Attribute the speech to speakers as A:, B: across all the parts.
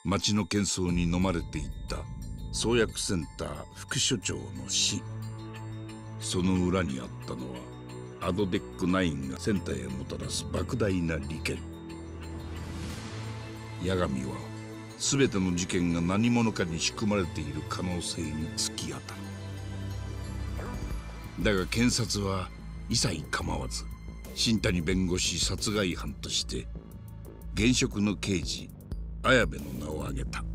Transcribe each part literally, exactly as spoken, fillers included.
A: 町の喧騒に飲まれていった創薬センター副所長の死。その裏にあったのはアドデックナインがセンターへもたらす莫大な利権。八神は全ての事件が何者かに仕組まれている可能性に突き当たる。だが検察は一切構わず新谷弁護士殺害犯として現職の刑事綾部の名を挙げた。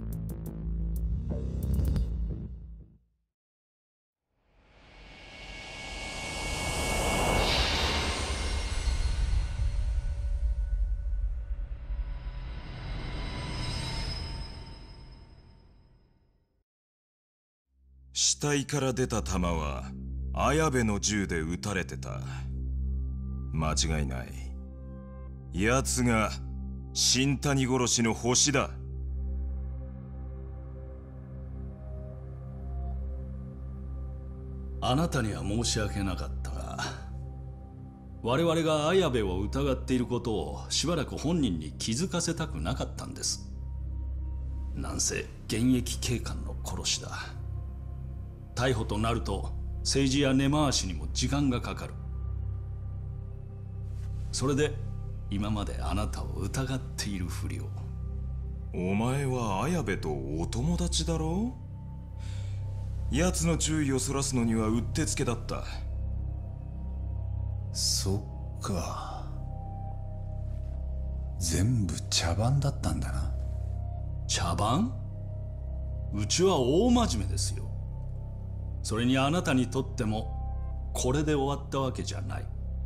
B: 死体から出た弾は綾部の銃で撃たれてた。間違いない。奴が新谷殺しの星だ。
C: あなたには申し訳なかったが、我々が綾部を疑っていることをしばらく本人に気づかせたくなかったんです。なんせ現役警官の殺しだ。逮捕となると政治や根回しにも時間がかかる。それで今まであなたを疑っているふりを。
B: お前は綾部とお友達だろう。奴の注意をそらすのにはうってつけだった。
D: そっか、全部茶番だったんだな。
C: 茶番？うちは大真面目ですよ。それにあなたにとってもこれで終わったわけじゃない。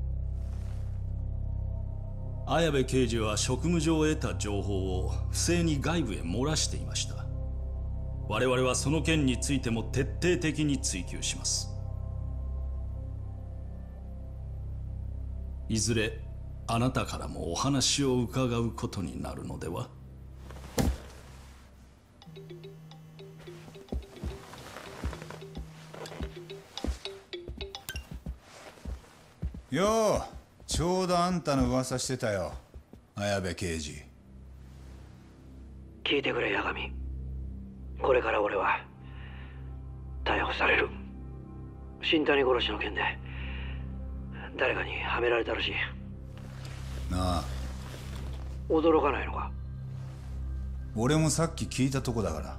C: 綾部刑事は職務上得た情報を不正に外部へ漏らしていました。我々はその件についても徹底的に追及します。いずれあなたからもお話を伺うことになるのでは？
D: よう、ちょうどあんたの噂してたよ、綾部刑事。
E: 聞いてくれ八神、これから俺は逮捕される。新谷殺しの件で誰かにはめられたらしい。
D: なあ、
E: 驚かないのか？
D: 俺もさっき聞いたとこだから。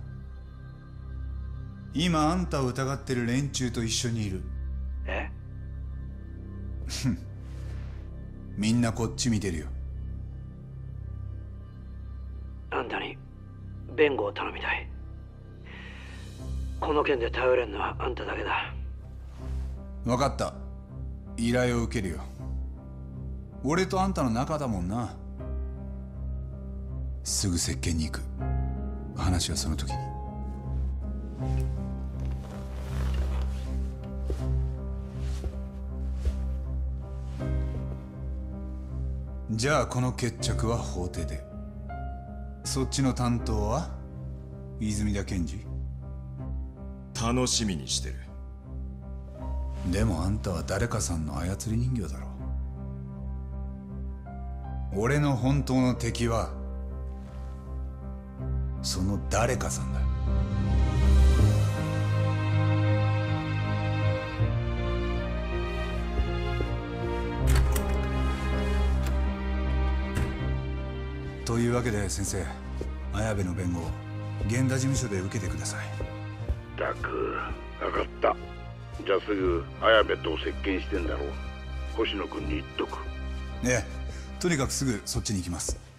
D: 今あんたを疑ってる連中と一緒にいる。
E: え？
D: みんなこっち見てるよ。
E: あんたに弁護を頼みたい。この件で頼れるのはあんただけだ。
D: 分かった、依頼を受けるよ。俺とあんたの仲だもんな。すぐ接見に行く。話はその時に。じゃあこの決着は法廷で。そっちの担当は泉田検事？
B: 楽しみにしてる。
D: でもあんたは誰かさんの操り人形だろ。俺の本当の敵はその誰かさんだ。というわけで先生、綾部の弁護を源田事務所で受けてください。
A: ったく、分かった。じゃあすぐ綾部と接見してんだろう。星野君に言っとく。
D: ええ、とにかくすぐそっちに行きます。